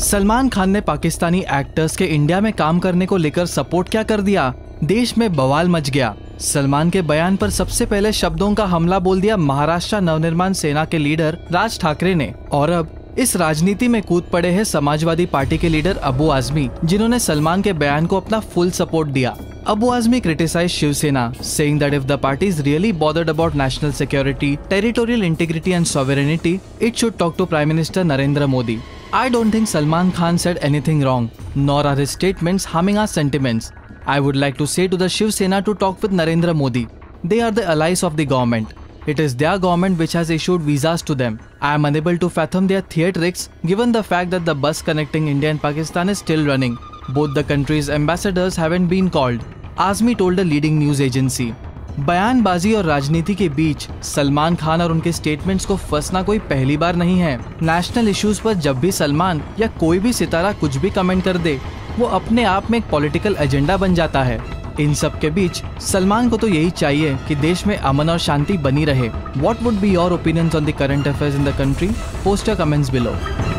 सलमान खान ने पाकिस्तानी एक्टर्स के इंडिया में काम करने को लेकर सपोर्ट क्या कर दिया, देश में बवाल मच गया। सलमान के बयान पर सबसे पहले शब्दों का हमला बोल दिया महाराष्ट्र नवनिर्माण सेना के लीडर राज ठाकरे ने, और अब इस राजनीति में कूद पड़े हैं समाजवादी पार्टी के लीडर अबू आजमी, जिन्होंने सलमान के बयान को अपना फुल सपोर्ट दिया। Abu Azmi criticized Shiv Sena, saying that if the party is really bothered about national security, territorial integrity and sovereignty, it should talk to Prime Minister Narendra Modi. I don't think Salman Khan said anything wrong, nor are his statements harming our sentiments. I would like to say to the Shiv Sena to talk with Narendra Modi. They are the allies of the government. It is their government which has issued visas to them. I am unable to fathom their theatrics given the fact that the bus connecting India and Pakistan is still running. Both the countries' ambassadors haven't been called, Azmi told a leading news agency. बयानबाजी और राजनीति के बीच सलमान खान और उनके statements को फंसना कोई पहली बार नहीं है। नेशनल इश्यूज पर जब भी सलमान या कोई भी सितारा कुछ भी कमेंट कर दे, वो अपने आप में एक पॉलिटिकल एजेंडा बन जाता है। इन सब के बीच सलमान को तो यही चाहिए कि देश में अमन और शांति बनी रहे। What would be your opinions on the current affairs in the country? Post your comments below.